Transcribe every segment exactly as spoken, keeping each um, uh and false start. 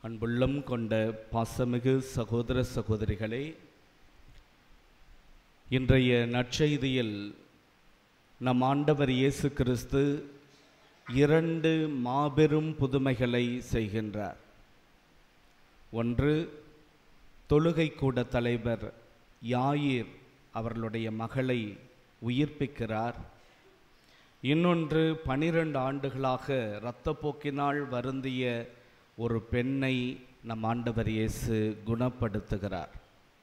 அன்புள்ளம் கொண்ட பாசமிகு சகோதர சகோதரிகளே, இன்றைய நற்செய்தியில் நம் ஆண்டவர் இயேசு கிறிஸ்து இரண்டு மாபெரும் புதுமைகளை செய்கின்றார். ஒன்று, தொழுகை கூட தலைவர் யாயிர் அவர்களுடைய மகளை உயிர்ப்பிக்கிறார். இன்னொன்று, பனிரெண்டு ஆண்டுகளாக இரத்தப்போக்கினால் வருந்திய ஒரு பெண்ணை நம் ஆண்டவர் இயேசு குணப்படுத்துகிறார்.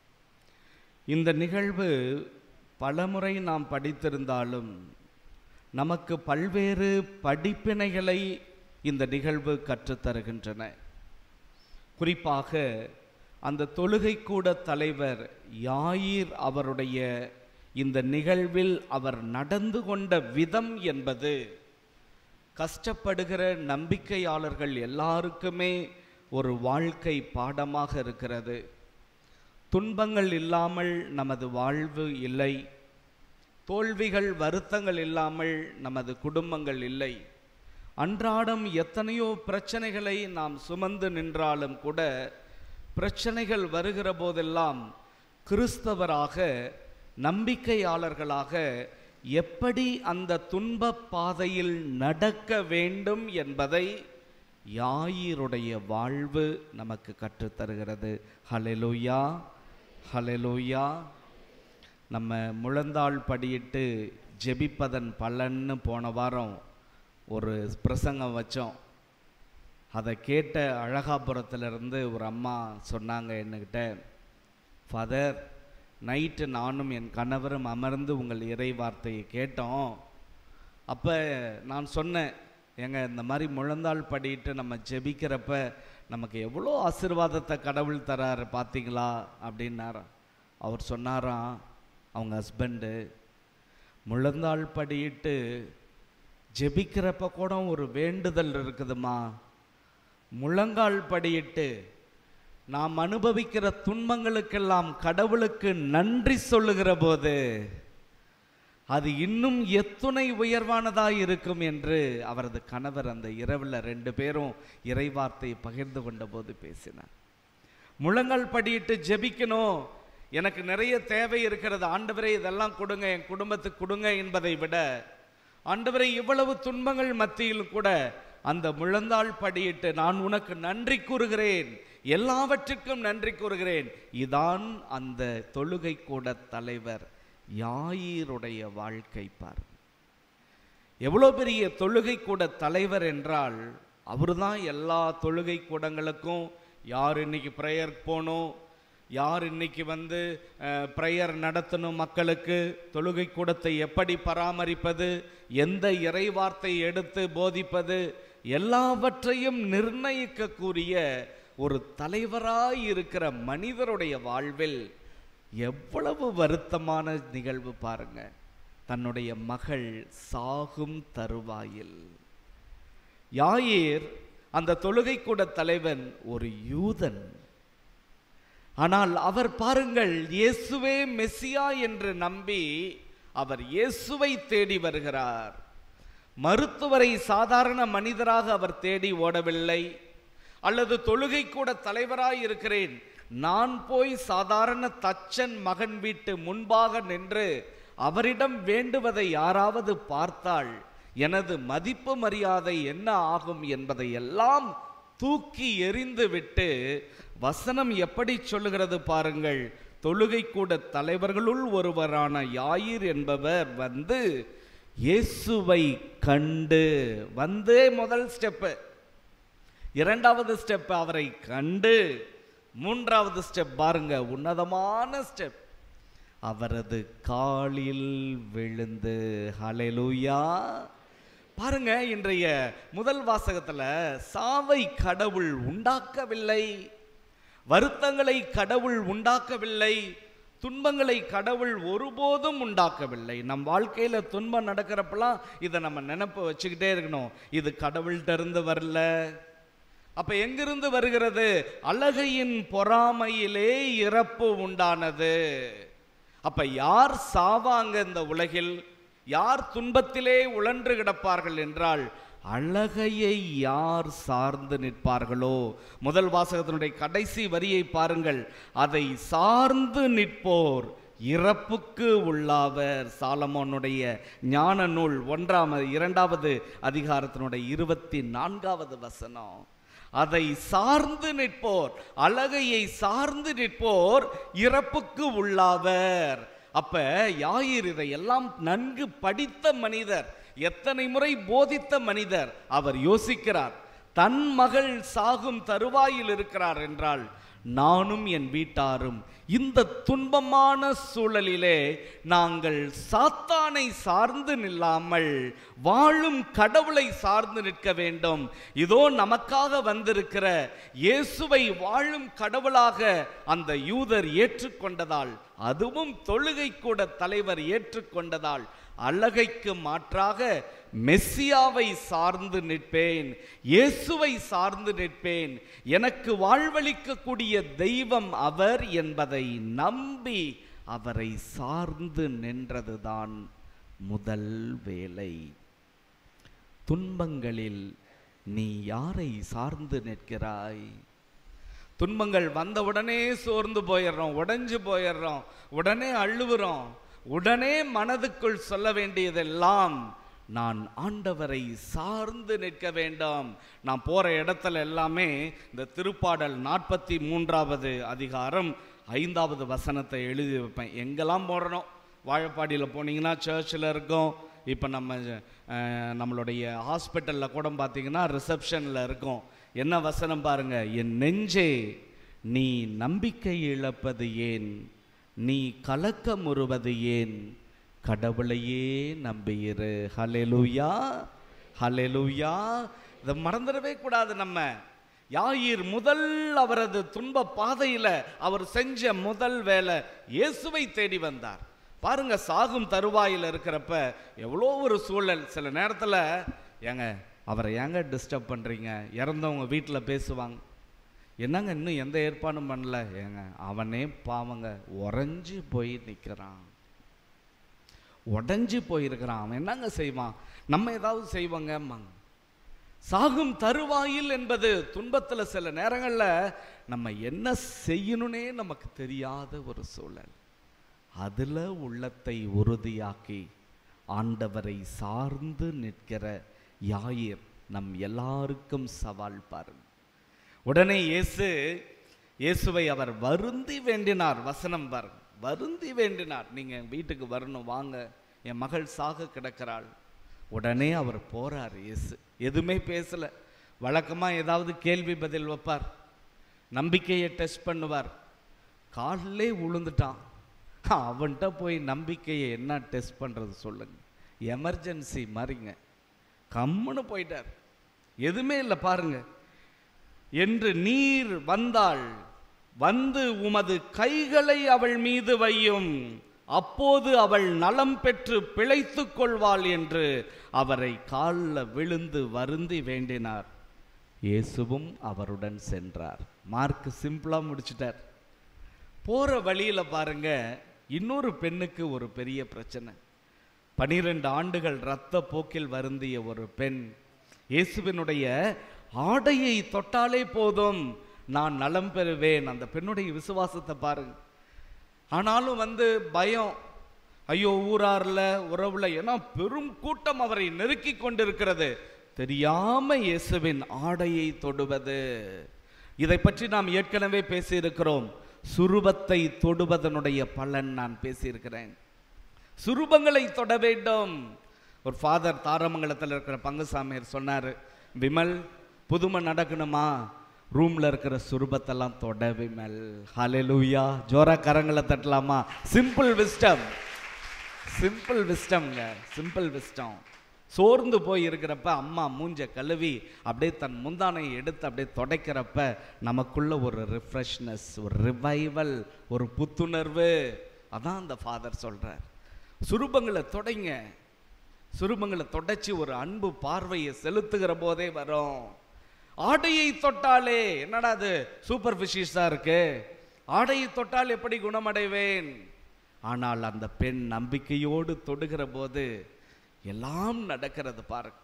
இந்த நிகழ்வு பலமுறை நாம் படித்திருந்தாலும் நமக்கு பல்வேறு படிப்பினைகளை இந்த நிகழ்வு கற்றுத்தருகின்றன. குறிப்பாக அந்த தொழுகை கூட தலைவர் யாயிர் அவருடைய இந்த நிகழ்வில் அவர் நடந்து கொண்ட விதம் என்பது கஷ்டப்படுகிற நம்பிக்கையாளர்கள் எல்லாருக்குமே ஒரு வாழ்க்கை பாடமாக இருக்கிறது. துன்பங்கள் இல்லாமல் நமது வாழ்வு இல்லை, தோல்விகள் வருத்தங்கள் இல்லாமல் நமது குடும்பங்கள் இல்லை. அன்றாடம் எத்தனையோ பிரச்சனைகளை நாம் சுமந்து நின்றாலும் கூட பிரச்சனைகள் வருகிற போதெல்லாம் கிறிஸ்தவராக, நம்பிக்கையாளர்களாக எப்படி அந்த துன்ப பாதையில் நடக்க வேண்டும் என்பதை யாயிருடைய வாழ்வு நமக்கு கற்றுத்தருகிறது. ஹல்லேலூயா, ஹல்லேலூயா. நம்ம முழந்தாள் படியிட்டு ஜெபிப்பதன் பலன்னு போன வாரம் ஒரு பிரசங்கம் வச்சோம். அதை கேட்ட அழகாபுரத்திலிருந்து ஒரு அம்மா சொன்னாங்க என்கிட்ட, ஃபாதர், நைட்டு நானும் என் கணவரும் அமர்ந்து உங்கள் இறை வார்த்தையை கேட்டோம். அப்போ நான் சொன்னேன், எங்க இந்த மாதிரி முழந்தாள் படிட்டு நம்ம ஜெபிக்கிறப்ப நமக்கு எவ்வளோ ஆசீர்வாதத்தை கடவுள் தராரு பார்த்தீங்களா அப்படின்னாரா. அவர் சொன்னாராம், அவங்க ஹஸ்பண்டு, முழந்தாள் படிட்டு ஜெபிக்கிறப்ப கூட ஒரு வேண்டுதல் இருக்குதுமா, முழங்கால் படியிட்டு நாம் அனுபவிக்கிற துன்பங்களுக்கெல்லாம் கடவுளுக்கு நன்றி சொல்லுகிற போது அது இன்னும் எத்துணை உயர்வானதாக இருக்கும் என்று அவரது கணவர் அந்த இரவில் ரெண்டு பேரும் இறைவார்த்தையை பகிர்ந்து கொண்ட போது பேசினார். முழங்கால் படியிட்டு ஜெபிக்கணும், எனக்கு நிறைய தேவை இருக்கிறது, ஆண்டவரே இதெல்லாம் கொடுங்க, என் குடும்பத்துக்கு கொடுங்க என்பதை விட, ஆண்டவரே இவ்வளவு துன்பங்கள் மத்தியில் கூட அந்த முழந்தாள் படியிட்டு நான் உனக்கு நன்றி கூறுகிறேன், எல்லாவற்றுக்கும் நன்றி கூறுகிறேன். இதான் அந்த தொழுகை கூட தலைவர் யாயிருடைய வாழ்க்கை. பார், எவ்வளோ பெரிய தொழுகை கூட தலைவர் என்றால் அவரு தான் எல்லா தொழுகை கூடங்களுக்கும் யார் இன்னைக்கு ப்ரேயர் போகணும், யார் இன்னைக்கு வந்து ப்ரேயர் நடத்தணும், மக்களுக்கு தொழுகை கூடத்தை எப்படி பராமரிப்பது, எந்த இறை வார்த்தை எடுத்து போதிப்பது, எல்லாவற்றையும் நிர்ணயிக்கக்கூடிய ஒரு தலைவராய் இருக்கிற மனிதருடைய வாழ்வில் எவ்வளவு வருத்தமான நிகழ்வு பாருங்க. தன்னுடைய மகள் சாகும் தருவாயில் யாயிர் அந்த தொழுகை கூட தலைவன் ஒரு யூதன். ஆனால் அவர் பாருங்கள், இயேசுவே மெசியா என்று நம்பி அவர் இயேசுவை தேடி வருகிறார். மருத்துவரை சாதாரண மனிதராக அவர் தேடி ஓடவில்லை, அல்லது தொழுகை கூட தலைவராய் இருக்கிறேன், நான் போய் சாதாரண தச்சன் மகன் வீட்டு முன்பாக நின்று அவரிடம் வேண்டுவதை யாராவது பார்த்தால் எனது மதிப்பு மரியாதை என்ன ஆகும் என்பதை எல்லாம் தூக்கி எறிந்து விட்டு, வசனம் எப்படி சொல்லுகிறது பாருங்கள், தொழுகை கூட தலைவர்களுள் ஒருவரான யாயிர் என்பவர் வந்து இயேசுவை கண்டு, வந்தே முதல் ஸ்டெப்பு, இரண்டாவது ஸ்டெப் அவரை கண்டு, மூன்றாவது ஸ்டெப் பாருங்க, உன்னதமான ஸ்டெப், அவரது காலில் விழுந்து. ஹல்லேலூயா. பாருங்க, இன்றைய முதல் வாசகத்துல சாவை கடவுள் உண்டாக்கவில்லை, வருத்தங்களை கடவுள் உண்டாக்கவில்லை, துன்பங்களை கடவுள் ஒருபோதும் உண்டாக்கவில்லை. நம் வாழ்க்கையில துன்பம் நடக்கிறப்பெல்லாம் இதை நம்ம நினைப்ப வச்சுக்கிட்டே இருக்கணும், இது கடவுள்கிட்ட இருந்து வரல. அப்ப எங்கிருந்து வருகிறது? அழகையின் பொறாமையிலே இறப்பு உண்டானது. அப்ப யார் சாவாங்க இந்த உலகில்? யார் துன்பத்திலே உழன்று கிடப்பார்கள் என்றால் அழகையை யார் சார்ந்து நிற்பார்களோ. முதல் வாசகத்தினுடைய கடைசி வரியை பாருங்கள். அதை சார்ந்து நிற்போர் இறப்புக்கு உள்ளாவர். சாலமோனுடைய ஞான நூல் ஒன்றாம் இரண்டாவது அதிகாரத்தினுடைய இருபத்தி நான்காவது வசனம். அதை சார்ந்து நிற்போர், அழகையை சார்ந்து நிற்போர் இறப்புக்கு உள்ளாவர். அப்ப யாயிர் இதையெல்லாம் நன்கு படித்த மனிதர், எத்தனை முறை போதித்த மனிதர். அவர் யோசிக்கிறார், தன் மகள் சாகும் தருவாயில் இருக்கிறார் என்றால் நானும் என் வீட்டாரும் இந்த துன்பமான சூழலிலே நாங்கள் சாத்தானை சார்ந்து நில்லாமல் வாழும் கடவுளை சார்ந்து நிற்க வேண்டும். இதோ நமக்காக வந்திருக்கிற இயேசுவை வாழும் கடவுளாக அந்த யூதர் ஏற்றுக்கொண்டதால், அதுவும் தொழுகை கூட தலைவர் ஏற்றுக்கொண்டதால், அழகைக்கு மாற்றாக மெஸ்ஸியாவை சார்ந்து நிற்பேன், இயேசுவை சார்ந்து நிற்பேன், எனக்கு வாழ்வளிக்கக்கூடிய தெய்வம் அவர் என்பதை நம்பி அவரை சார்ந்து நின்றதுதான் முதல் வேலை. துன்பங்களில் நீ யாரை சார்ந்து நிற்கிறாய்? துன்பங்கள் வந்தவுடனே சோர்ந்து போயிடுறோம், உடைஞ்சு போயிடுறோம், உடனே அழுவுறோம். உடனே மனதுக்குள் சொல்ல வேண்டியதெல்லாம் நான் ஆண்டவரை சார்ந்து நிற்க வேண்டும். நான் போற இடத்துல எல்லாமே இந்த திருப்பாடல் நாற்பத்தி மூன்றாவது அதிகாரம் ஐந்தாவது வசனத்தை எழுதி வைப்பேன். எங்கெல்லாம் போடுறோம், வாழப்பாடியில் போனீங்கன்னா சர்ச்சில் இருக்கோம், இப்போ நம்ம நம்மளுடைய ஹாஸ்பிட்டலில் கூட பார்த்தீங்கன்னா ரிசப்ஷனில் இருக்கோம். என்ன வசனம் பாருங்க, என் நெஞ்சே நீ நம்பிக்கை இழப்பது ஏன், நீ கலக்கமுறுவது ஏன், கடவுளையே நம்பியிரு. ஹல்லேலூயா, ஹல்லேலூயா. இதை மறந்துடவே கூடாது. நம்ம யாயிர் முதல் அவரது துன்ப பாதையில அவர் செஞ்ச முதல் வேலை இயேசுவை தேடி வந்தார். பாருங்க, சாகும் தருவாயில் இருக்கிறப்ப எவ்வளோ ஒரு சூழல். சில நேரத்தில் ஏங்க அவரை ஏங்க டிஸ்டர்ப் பண்ணுறீங்க, இறந்தவங்க வீட்டில் பேசுவாங்க, என்னங்க இன்னும் எந்த ஏற்பாடும் பண்ணல, ஏங்க அவனே பாவங்க உறைஞ்சி போய் நிற்கிறான், உடஞ்சி போயிருக்கிறான், அவன் என்னங்க செய்வான், நம்ம ஏதாவது செய்வாங்க. சாகும் தருவாயில் என்பது துன்பத்தில் சில நேரங்களில் நம்ம என்ன செய்யணும்னே நமக்கு தெரியாத ஒரு சூழல். அதில் உள்ளத்தை உறுதியாக்கி ஆண்டவரை சார்ந்து நிற்கிற யாயிர் நம் எல்லாருக்கும் சவால் பாருங்க. உடனே இயேசு இயேசுவை அவர் வருந்தி வேண்டினார். வசனம் பாருங்க, வருந்தி வேண்டினார், நீங்கள் வீட்டுக்கு வரணும், வாங்க, என் மகள் சாக கிடக்கிறாள். உடனே அவர் போறார். இயேசு எதுவுமே பேசல. வழக்கமாக ஏதாவது கேள்வி பதில் வைப்பார், நம்பிக்கையை டெஸ்ட் பண்ணுவார். காலிலே விழுந்துட்டான். அவன்கிட்ட போய் நம்பிக்கையை என்ன டெஸ்ட் பண்ணுறது சொல்லுங்க, எமர்ஜென்சி மாதிரிங்க. கம்முன்னு போயிட்டார், எதுவுமே இல்லை. பாருங்க, என்று நீர் வந்தாள், வந்து உமது கைகளை அவள் மீது வையும், அப்போது அவள் நலம் பெற்று பிழைத்து கொள்வாள் என்று அவரை காலில் விழுந்து வருந்தி வேண்டினார். இயேசுவும் அவருடன் சென்றார். மார்க் சிம்பிளா முடிச்சிட்டார். போற வழியில பாருங்க, இன்னொரு பெண்ணுக்கு ஒரு பெரிய பிரச்சனை. பனிரெண்டு ஆண்டுகள் இரத்த போக்கில் வருந்திய ஒரு பெண் இயேசுவினுடைய ஆடையை தொட்டாலே போதும் நான் நலம் பெறுவேன். அந்த பெண்ணுடைய விசுவாசத்தை பாருங்க. ஆனாலும் வந்து பயம், ஐயோ ஊரார்ல உறவுல, ஏன்னா பெரும் கூட்டம் அவரை நெருக்கி கொண்டிருக்கிறது, தெரியாம இயேசுவின் ஆடையை தொடுவது. இதை பற்றி நாம் ஏற்கனவே பேசியிருக்கிறோம். சுரூபத்தை தொடுவதனுடைய பலன் நான் பேசியிருக்கிறேன். சுரூபங்களை தொட வேண்டும். ஒரு ஃபாதர் தாரமங்கலத்தில் இருக்கிற பங்குசாமியர் சொன்னார், விமல் புதுமை நடக்கணுமா, ரூம்ல இருக்கிற சுரூபத்தெல்லாம் தொட விமல். ஹல்லேலூயா, ஜோரா கரங்களை தட்டலாமா? சிம்பிள் விஸ்டம், சிம்பிள் விஸ்டம்ங்க, சிம்பிள் விஸ்டம். சோர்ந்து போய் இருக்கிறப்ப அம்மா மூஞ்ச கழுவி அப்படியே தன் முந்தானை எடுத்து அப்படியே தொடைக்கிறப்ப நமக்குள்ள ஒரு ரிஃப்ரெஷ்னஸ், ஒரு ரிவைவல், ஒரு புத்துணர்வு. அதான் அந்த ஃபாதர் சொல்றார். சுரூபங்களை தொடைங்க. சுரூபங்களை தொடச்சி ஒரு அன்பு பார்வையை செலுத்துகிற போதே வரும். ஆடையை தொட்டாலே, என்னடா அது சூப்பர்ஃபிஷியஸா இருக்கு, ஆடையை தொட்டால் எப்படி குணமடைவேன்? ஆனால் அந்த பெண் நம்பிக்கையோடு தொடுகிற போது எல்லாம் நடக்கிறது பாருங்க.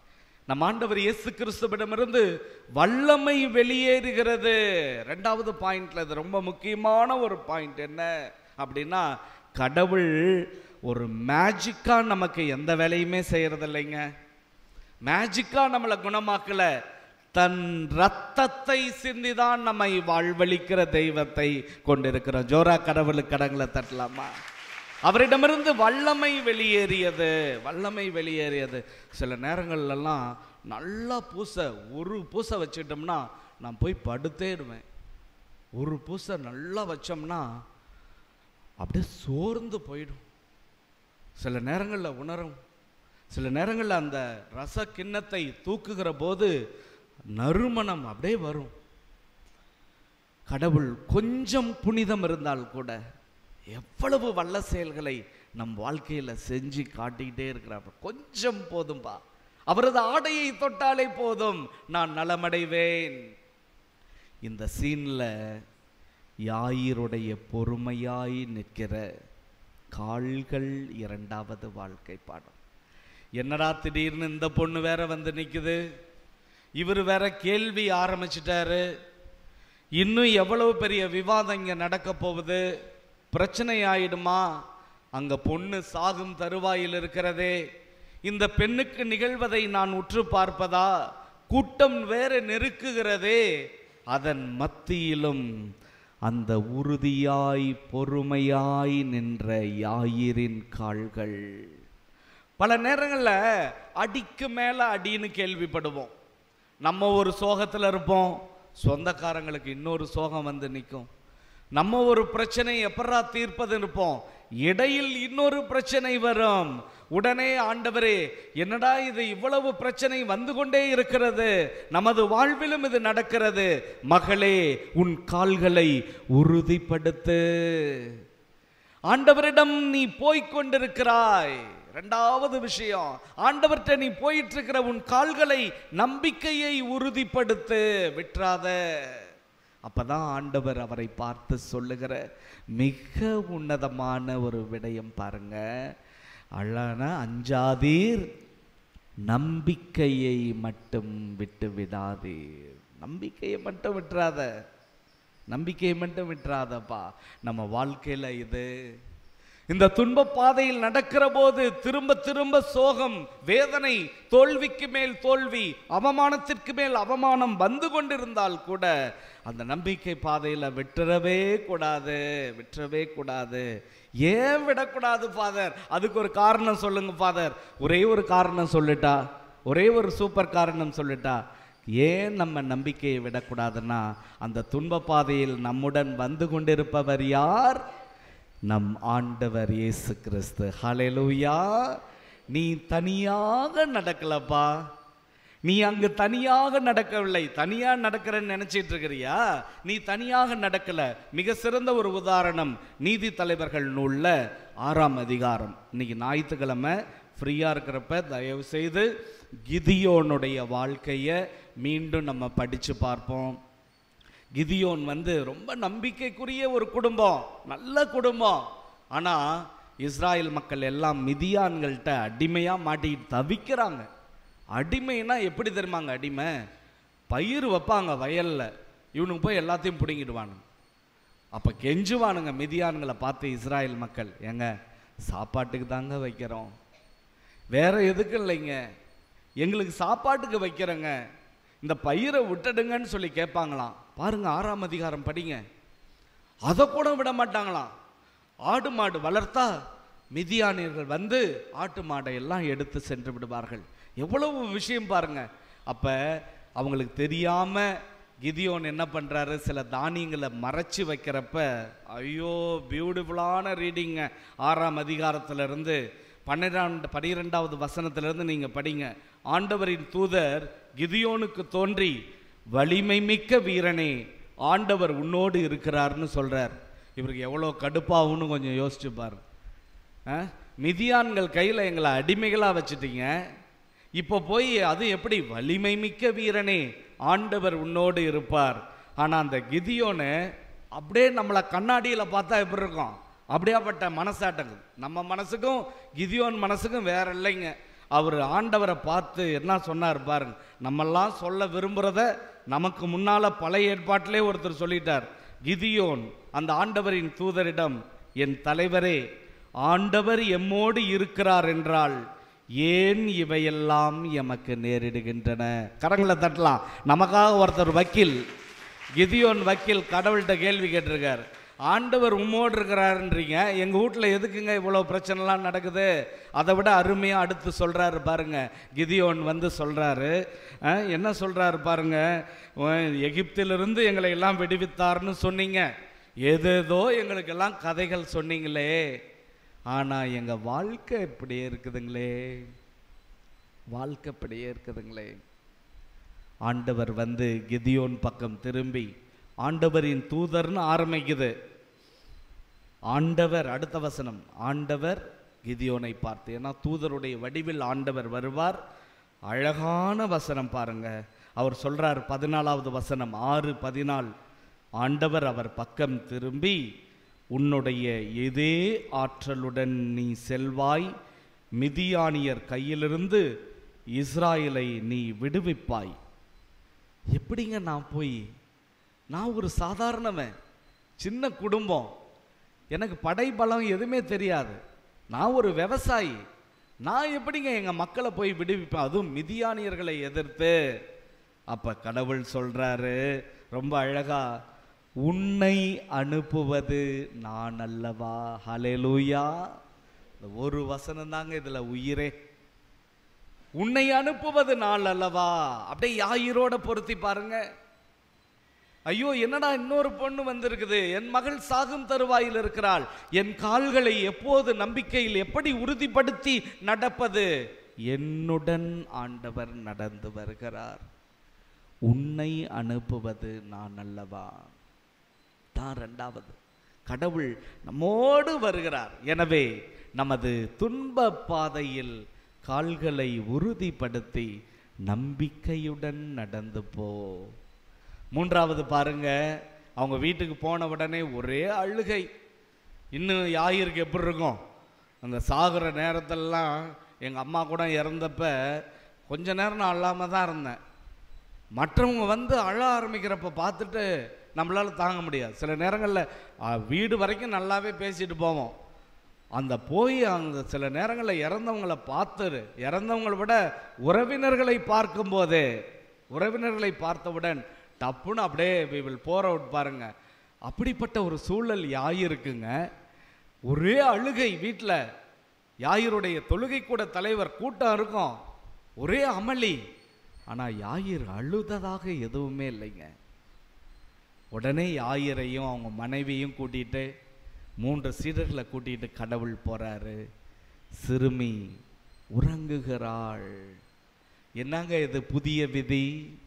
நம் ஆண்டவர் இயேசு கிறிஸ்துவிடமிருந்து வல்லமை வெளியேறுகிறது. ரெண்டாவது பாயிண்ட்ல இது ரொம்ப முக்கியமான ஒரு பாயிண்ட். என்ன அப்படின்னா, கடவுள் ஒரு மேஜிக்கா நமக்கு எந்த வேலையுமே செய்யறது இல்லைங்க. மேஜிக்கா நம்மளை குணமாக்கல, தன் ரத்தத்தை சிந்திதான் நம்மை வாழ்வழிக்கிற தெய்வத்தை கொண்டிருக்கிறோம். ஜோரா கடவுளுக்கு கடங்களை தட்டலாமா? அவரிடமிருந்து வல்லமை வெளியேறியது, வல்லமை வெளியேறியது. சில நேரங்கள்லாம் நல்லா பூசை, ஒரு பூசை வச்சுட்டோம்னா நான் போய் படுத்தேடுவேன். ஒரு பூசை நல்லா வச்சோம்னா அப்படியே சோர்ந்து போயிடும். சில நேரங்களில் உணரும், சில நேரங்களில் அந்த ரச கிண்ணத்தை தூக்குகிற போது நறுமணம் அப்படியே வரும். கடவுள் கொஞ்சம் புனிதம் இருந்தால் கூட எவ்வளவு வல்ல செயல்களை நம் வாழ்க்கையில செஞ்சு காட்டிக்கிட்டே இருக்கிறார். கொஞ்சம் போதும்பா, அவரது ஆடையை தொட்டாலே போதும் நான் நலமடைவேன். இந்த சீன்ல யாயிருடைய பொறுமையாய் நிற்கிற கால்கள் இரண்டாவது வாழ்க்கை பாடம். என்னடா திடீர்னு இந்த பொண்ணு வேற வந்து நிக்குது, இவர் வேற கேள்வி ஆரம்பிச்சிட்டாரு, இன்னும் எவ்வளவு பெரிய விவாதம் இங்க நடக்க போகுது, பிரச்சனை ஆயிடுமா, அங்க பொண்ணு சாகும் தருவாயில் இருக்கிறதே, இந்த பெண்ணுக்கு நிகழ்வதை நான் உற்று பார்ப்பதா, கூட்டம் வேற நெருக்குகிறதே, அதன் மத்தியிலும் அந்த உறுதியாய் பொறுமையாய் நின்ற யாயிரின் கால்கள். பல நேரங்களில் அடிக்கு மேல அடின்னு கேள்விப்படுவோம். நம்ம ஒரு சோகத்தில் இருப்போம், சொந்தக்காரங்களுக்கு இன்னொரு சோகம் வந்து நிற்கும். நம்ம ஒரு பிரச்சனை எப்படா தீர்ப்பது இருப்போம், இடையில் இன்னொரு பிரச்சனை வரும். உடனே ஆண்டவரே என்னடா இது இவ்வளவு பிரச்சனை வந்து கொண்டே இருக்கிறது, நமது வாழ்விலும் இது நடக்கிறது, மகளே உன் கால்களை உறுதிப்படுத்து. ஆண்டவரிடம் நீ போய்கொண்டிருக்கிறாய். இரண்டாவது விஷயம், ஆண்டவர்கிட்ட நீ போயிட்டு இருக்கிற உன் கால்களை நம்பிக்கையை உறுதிப்படுத்து, விட்டுறாத. அப்பதான் ஆண்டவர் அவரை பார்த்து சொல்லுகிற மிக உன்னதமான ஒரு விடயம் பாருங்க. அழான அஞ்சாதீர், நம்பிக்கையை மட்டும் விட்டு விடாதீர். நம்பிக்கையை மட்டும் விட்டுறாத, நம்பிக்கையை மட்டும் விட்டுறாதப்பா. நம்ம வாழ்க்கையில இது இந்த துன்ப பாதையில் நடக்கிற போது திரும்ப திரும்ப சோகம், வேதனை, தோல்விக்கு மேல் தோல்வி, அவமானத்திற்கு மேல் அவமானம் வந்து கொண்டிருந்தால் கூட அந்த நம்பிக்கை பாதையில் விட்டுறவே கூடாது, விட்டுறவே கூடாது. ஏன் விடக்கூடாது ஃபாதர்? அதுக்கு ஒரு காரணம் சொல்லுங்க ஃபாதர். ஒரே ஒரு காரணம் சொல்லிட்டா, ஒரே ஒரு சூப்பர் காரணம் சொல்லிட்டா. ஏன் நம்ம நம்பிக்கையை விடக்கூடாதுன்னா, அந்த துன்ப பாதையில் நம்முடன் வந்து கொண்டிருப்பவர் யார்? நம் ஆண்டவர் இயேசு கிறிஸ்து. ஹல்லேலூயா. நீ தனியாக நடக்கலப்பா, நீ அங்கு தனியாக நடக்கவில்லை. தனியா நடக்கிறன்னு நினைச்சிட்டு இருக்கிறியா? நீ தனியாக நடக்கல. மிக சிறந்த ஒரு உதாரணம் நீதி தலைவர்கள் நூல்ல ஆறாம் அதிகாரம். இன்னைக்கு ஞாயிற்றுக்கிழமை ஃப்ரீயா இருக்கிறப்ப தயவு செய்து கிதியோனுடைய வாழ்க்கையை மீண்டும் நம்ம படிச்சு பார்ப்போம். கிதியோன் வந்து ரொம்ப நம்பிக்கைக்குரிய ஒரு குடும்பம், நல்ல குடும்பம். ஆனால் இஸ்ராயல் மக்கள் எல்லாம் மிதியான்கள்கிட்ட அடிமையாக மாட்டிக்கிட்டு தவிக்கிறாங்க. அடிமைனா எப்படி தெரியுமாங்க? அடிமை பயிர் வைப்பாங்க வயலில், இவனுக்கு போய் எல்லாத்தையும் பிடுங்கிடுவானுங்க. அப்போ கெஞ்சுவானுங்க மிதியான்களை பார்த்து இஸ்ராயல் மக்கள், ஏங்க சாப்பாட்டுக்கு தாங்க வைக்கிறோம், வேற எதுக்கும் இல்லைங்க, எங்களுக்கு சாப்பாட்டுக்கு வைக்கிறேங்க, இந்த பயிரை விட்டுடுங்கன்னு சொல்லி கேட்பாங்களாம். பாருங்க ஆறாம் அதிகாரம் படிங்க. அதை கூட விட மாட்டாங்களாம். ஆடு மாடு வளர்த்தா மிதியானியர்கள் வந்து ஆட்டு மாடை எல்லாம் எடுத்து சென்று விடுவார்கள். எவ்வளவு விஷயம் பாருங்க. அப்ப அவங்களுக்கு தெரியாம கிதியோன் என்ன பண்றாரு, சில தானியங்களை மறைச்சு வைக்கிறப்ப, ஐயோ பியூட்டிஃபுல்லான ரீடிங்க. ஆறாம் அதிகாரத்துல இருந்து பன்னிரெண்டு பனிரெண்டாவது வசனத்திலிருந்து நீங்க படிங்க. ஆண்டவரின் தூதர் கிதியோனுக்கு தோன்றி, வலிமை மிக்க வீரனே, ஆண்டவர் உன்னோடு இருக்கிறார்னு சொல்றார். இவருக்கு எவ்வளோ கடுப்பாகும்னு கொஞ்சம் யோசிச்சு பாரு. மிதியான்கள் கையில் எங்களை அடிமைகளாக வச்சுட்டீங்க, இப்போ போய் அது எப்படி வலிமை மிக்க வீரனே, ஆண்டவர் உன்னோடு இருப்பார். ஆனால் அந்த கிதியோனு அப்படியே நம்மளை கண்ணாடியில் பார்த்தா எப்படி இருக்கும், அப்படியாப்பட்ட மனசாட்டங்கள். நம்ம மனசுக்கும் கிதியோன் மனசுக்கும் வேற இல்லைங்க. அவர் ஆண்டவரை பார்த்து என்ன சொன்னார் பாருங்க. நம்மெல்லாம் சொல்ல விரும்புகிறத நமக்கு முன்னால் பழைய ஏற்பாட்டிலே ஒருத்தர் சொல்லிட்டார். கிதியோன் அந்த ஆண்டவரின் தூதரிடம், என் தலைவரே, ஆண்டவர் எம்மோடு இருக்கிறார் என்றால் ஏன் இவையெல்லாம் எமக்கு நேரிடுகின்றன? கரங்களை தட்டலாம். நமக்காக ஒருத்தர் வக்கீல், கிதியோன் வக்கீல் கடவுள்கிட்ட கேள்வி கேட்டிருக்கார். ஆண்டவர் உம்மோடு இருக்கிறாருன்றீங்க, எங்கள் வீட்டில் எதுக்குங்க இவ்வளோ பிரச்சனைலாம் நடக்குது? அதை விட அருமையாக அடுத்து சொல்கிறாரு பாருங்க. கிதியோன் வந்து சொல்கிறாரு, என்ன சொல்கிறாரு பாருங்க, எகிப்திலிருந்து எங்களை எல்லாம் விடுவித்தார்னு சொன்னீங்க, ஏதேதோ எங்களுக்கெல்லாம் கதைகள் சொன்னீங்களே, ஆனால் எங்கள் வாழ்க்கை இப்படியே இருக்குதுங்களே, வாழ்க்கை இப்படியே இருக்குதுங்களே. ஆண்டவர் வந்து கிதியோன் பக்கம் திரும்பி, ஆண்டவரின் தூதர்னு ஆரம்பிக்குது. ஆண்டவர், அடுத்த வசனம், ஆண்டவர் கிதியோனை பார்த்து, ஏன்னா தூதருடைய வடிவில் ஆண்டவர் வருவார். அழகான வசனம் பாருங்க. அவர் சொல்றார், பதினாலாவது வசனம், ஆறு பதினாலு. ஆண்டவர் அவர் பக்கம் திரும்பி, உன்னுடைய இதே ஆற்றலுடன் நீ செல்வாய், மிதியானியர் கையிலிருந்து இஸ்ராயலை நீ விடுவிப்பாய். எப்படிங்க நான் போய், நான் ஒரு சாதாரணவன், சின்ன குடும்பம், எனக்கு படைபலம் எதுவுமே தெரியாது, நான் ஒரு விவசாயி, நான் எப்படிங்க எங்கள் மக்களை போய் விடுவிப்பேன், அதுவும் மிதியானியர்களை எதிர்த்து? அப்போ கடவுள் சொல்கிறாரு ரொம்ப அழகா, உன்னை அனுப்புவது நான் அல்லவா. ஹல்லேலூயா. ஒரு வசனம் தாங்க இதில் உயிரே. உன்னை அனுப்புவது நான் அல்லவா. அப்படியே யாயிரோட பொருத்தி பாருங்க. ஐயோ, என்னடா இன்னொரு பொண்ணு வந்திருக்குது, என் மகள் சாகும் தருவாயில் இருக்கிறாள், என் கால்களை எப்போது நம்பிக்கையில் எப்படி உறுதிப்படுத்தி நடப்பது? என்னுடன் ஆண்டவர் நடந்து வருகிறார், உன்னை அனுப்புவது நான் அல்லவா. தான் ரெண்டாவது, கடவுள் நம்மோடு வருகிறார். எனவே நமது துன்ப பாதையில் கால்களை உறுதிப்படுத்தி நம்பிக்கையுடன் நடந்து போ. மூன்றாவது பாருங்க, அவங்க வீட்டுக்கு போன உடனே ஒரே அழுகை. இன்னும் யாயிருக்கு எப்படி இருக்கும்? அந்த சாகுற நேரத்திலலாம் எங்கள் அம்மா கூட இறந்தப்ப கொஞ்ச நேரம் நான் அழாமல் தான் இருந்தேன். மற்றவங்க வந்து அழ ஆரம்பிக்கிறப்ப பார்த்துட்டு நம்மளால் தாங்க முடியாது. சில நேரங்களில் வீடு வரைக்கும் நல்லாவே பேசிட்டு போவோம். அந்த போய் அந்த சில நேரங்களில் இறந்தவங்களை பார்த்து, இறந்தவங்களை விட உறவினர்களை பார்க்கும்போதே, உறவினர்களை பார்த்தவுடன் டப்புன்னு அப்படியே we will pour out பாருங்க. அப்படிப்பட்ட ஒரு சூழல் யாயிருக்குங்க. ஒரே அழுகை வீட்டில். யாயிருடைய தொழுகை கூட தலைவர் கூட்டம் இருக்கும், ஒரே அமளி. ஆனால் யாயிர் அழுததாக எதுவுமே இல்லைங்க. உடனே யாயிரையும் அவங்க மனைவியும் கூட்டிகிட்டு, மூன்று சீடர்களை கூட்டிகிட்டு கடவுள் போகிறாரு. சிறுமி உறங்குகிறாள். என்னங்க இது புதிய விதி?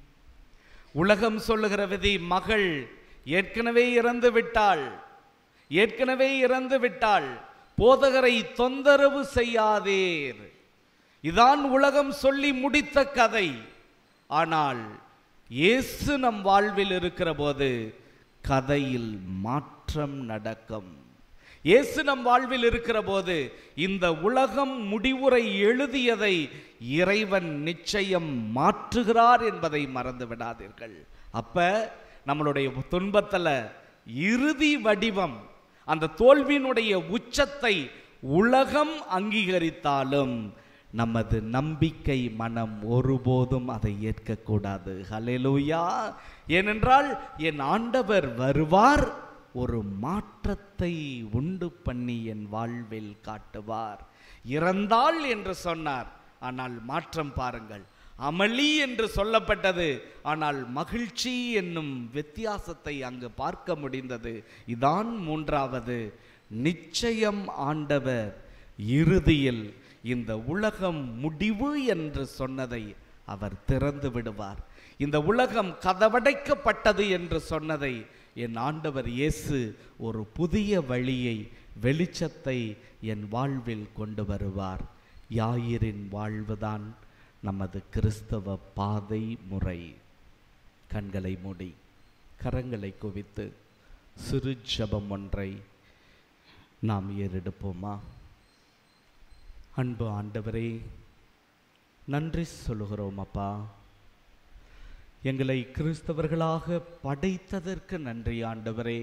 உலகம் சொல்லுகிற விதி, மகள் ஏற்கனவே இறந்து விட்டாள், ஏற்கனவே இறந்து விட்டாள், போதகரை தொந்தரவு செய்யாதீர். இதான் உலகம் சொல்லி முடித்த கதை. ஆனால் இயேசு நம் வாழ்வில் இருக்கிற போது கதையில் மாற்றம் நடக்கும். இயேசு நம் வாழ்வில் இருக்கிற போது இந்த உலகம் முடிவுரை எழுதியதை இறைவன் நிச்சயம் மாற்றுகிறார் என்பதை மறந்து விடாதீர்கள். அப்ப நம்மளுடைய துன்பத்தில் இறுதி வடிவம், அந்த தோல்வியினுடைய உச்சத்தை உலகம் அங்கீகரித்தாலும் நமது நம்பிக்கை மனம் ஒருபோதும் அதை ஏற்கக்கூடாது. ஹல்லேலூயா. ஏனென்றால் என் ஆண்டவர் வருவார், ஒரு மாற்றத்தை உண்டு பண்ணி என் வாழ்வில் காட்டுவார். இறந்தாள் என்று சொன்னார், ஆனால் மாற்றம் பாருங்கள். அமளி என்று சொல்லப்பட்டது, ஆனால் மகிழ்ச்சி என்னும் வித்தியாசத்தை அங்கு பார்க்க முடிந்தது. இதான் மூன்றாவது. நிச்சயம் ஆண்டவர் இறுதியில் இந்த உலகம் முடிவு என்று சொன்னதை அவர் திறந்து விடுவார். இந்த உலகம் கதவடைக்கப்பட்டது என்று சொன்னதை என் ஆண்டவர் இயேசு ஒரு புதிய வழியை, வெளிச்சத்தை என் வாழ்வில் கொண்டு வருவார். யாயிரின் வாழ்வுதான் நமது கிறிஸ்தவ பாதை முறை. கண்களை மூடி கரங்களை குவித்து சிறு ஜெபம் ஒன்றை நாம் ஏறெடுப்போமா? அன்பு ஆண்டவரே, நன்றி சொல்லுகிறோம் அப்பா. எங்களை கிறிஸ்தவர்களாக படைத்ததற்கு நன்றி ஆண்டவரே.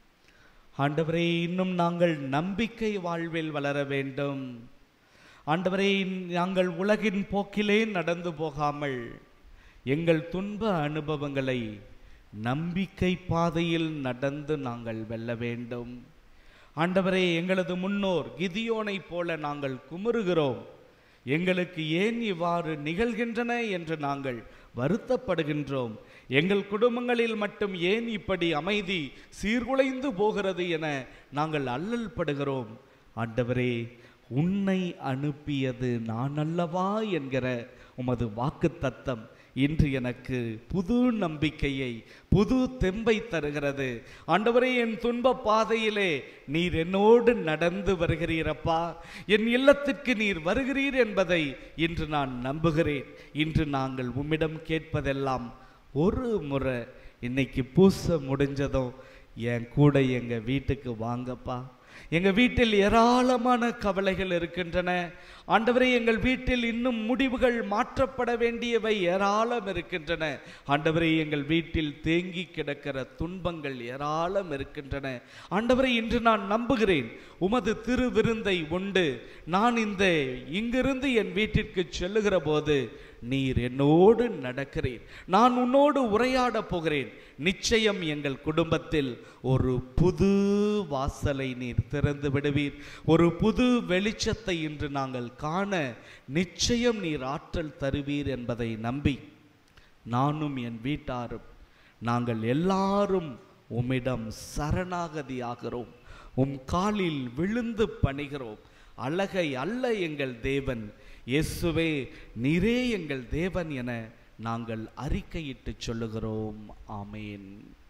ஆண்டவரே, இன்னும் நாங்கள் நம்பிக்கை வாழ்வில் வளர வேண்டும் ஆண்டவரே. நாங்கள் உலகின் போக்கிலே நடந்து போகாமல் எங்கள் துன்ப அனுபவங்களை நம்பிக்கை பாதையில் நடந்து நாங்கள் வெல்ல வேண்டும் ஆண்டவரே. எங்களது முன்னோர் கிதியோனை போல நாங்கள் குமுறுகிறோம். எங்களுக்கு ஏன் இவ்வாறு நிகழ்கின்றன என்று நாங்கள் வருத்தப்படுகின்றோம். எங்கள் குடும்பங்களில் மட்டும் ஏன் இப்படி அமைதி சீர்குலைந்து போகிறது என நாங்கள் அல்லல் படுகிறோம். ஆண்டவரே, உன்னை அனுப்பியது நான் அல்லவா என்கிற உமது வாக்கு தத்தம் இன்று எனக்கு புது நம்பிக்கையை, புது தெம்பை தருகிறது ஆண்டவரே. என் துன்ப பாதையிலே நீர் என்னோடு நடந்து வருகிறீரப்பா. என் இல்லத்திற்கு நீர் வருகிறீர் என்பதை இன்று நான் நம்புகிறேன். இன்று நாங்கள் உம்மிடம் கேட்பதெல்லாம் ஒரு முறை இன்னைக்கு பூச முடிஞ்சதும் என் கூட எங்கள் வீட்டுக்கு வாங்கப்பா. எங்கள் வீட்டில் ஏராளமான கவலைகள் இருக்கின்றன ஆண்டவரே. எங்கள் வீட்டில் இன்னும் முடிவுகள் மாற்றப்பட வேண்டியவை ஏராளம் இருக்கின்றன ஆண்டவரே. எங்கள் வீட்டில் தேங்கி கிடக்கிற துன்பங்கள் ஏராளம் இருக்கின்றன ஆண்டவரே. இன்று நான் நம்புகிறேன் உமது திருவிருந்தை உண்டு நான் இந்த இங்கிருந்து என் வீட்டிற்கு செல்லுகிற போது நீர் என்னோடு நடக்கிறீர். நான் உன்னோடு உரையாட போகிறேன். நிச்சயம் எங்கள் குடும்பத்தில் ஒரு புது வாசலை நீர் திறந்து விடுவீர். ஒரு புது வெளிச்சத்தை இன்று நாங்கள் காண நிச்சயம் நீர் ஆற்றல் தருவீர் என்பதை நம்பி நானும் என் வீட்டாரும் நாங்கள் எல்லாரும் உம்மிடம் சரணாகதியாகிறோம். உம் காலில் விழுந்து பணிகிறோம். அழகை அல்ல எங்கள் தேவன், இயேசுவே நீரே எங்கள் தேவன் என நாங்கள் அறிக்கையிட்டு சொல்லுகிறோம். ஆமேன்.